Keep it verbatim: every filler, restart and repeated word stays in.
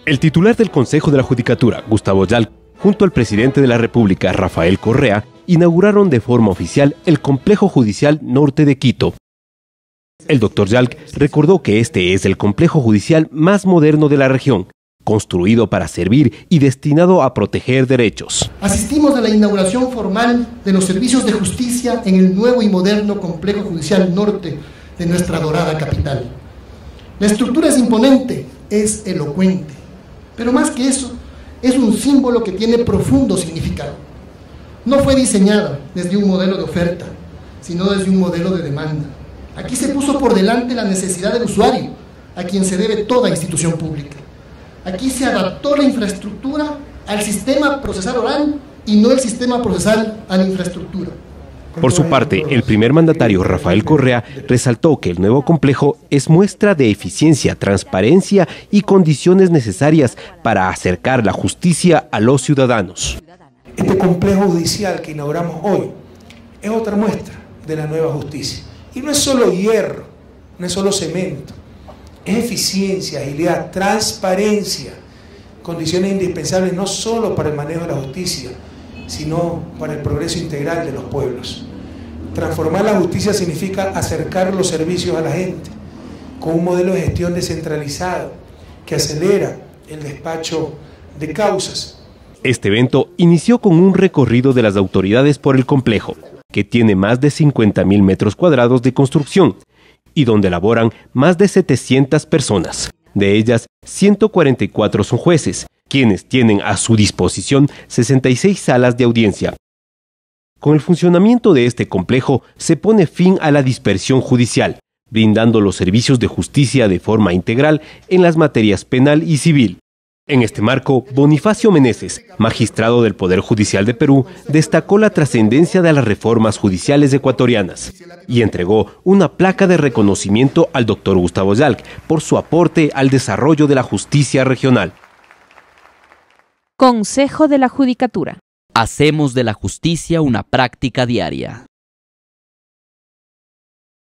El titular del Consejo de la Judicatura, Gustavo Yalc, junto al presidente de la República, Rafael Correa, inauguraron de forma oficial el Complejo Judicial Norte de Quito. El doctor Yalc recordó que este es el complejo judicial más moderno de la región, construido para servir y destinado a proteger derechos. Asistimos a la inauguración formal de los servicios de justicia en el nuevo y moderno Complejo Judicial Norte de nuestra dorada capital. La estructura es imponente, es elocuente, pero más que eso, es un símbolo que tiene profundo significado. No fue diseñada desde un modelo de oferta, sino desde un modelo de demanda. Aquí se puso por delante la necesidad del usuario, a quien se debe toda institución pública. Aquí se adaptó la infraestructura al sistema procesal oral y no el sistema procesal a la infraestructura. Por su parte, el primer mandatario, Rafael Correa, resaltó que el nuevo complejo es muestra de eficiencia, transparencia y condiciones necesarias para acercar la justicia a los ciudadanos. Este complejo judicial que inauguramos hoy es otra muestra de la nueva justicia. Y no es solo hierro, no es solo cemento, es eficiencia, agilidad, transparencia, condiciones indispensables no solo para el manejo de la justicia, sino para el progreso integral de los pueblos. Transformar la justicia significa acercar los servicios a la gente, con un modelo de gestión descentralizado que acelera el despacho de causas. Este evento inició con un recorrido de las autoridades por el complejo, que tiene más de cincuenta mil metros cuadrados de construcción y donde laboran más de setecientas personas. De ellas, ciento cuarenta y cuatro son jueces, quienes tienen a su disposición sesenta y seis salas de audiencia. Con el funcionamiento de este complejo se pone fin a la dispersión judicial, brindando los servicios de justicia de forma integral en las materias penal y civil. En este marco, Bonifacio Meneses, magistrado del Poder Judicial de Perú, destacó la trascendencia de las reformas judiciales ecuatorianas y entregó una placa de reconocimiento al doctor Gustavo Yalc por su aporte al desarrollo de la justicia regional. Consejo de la Judicatura. Hacemos de la justicia una práctica diaria.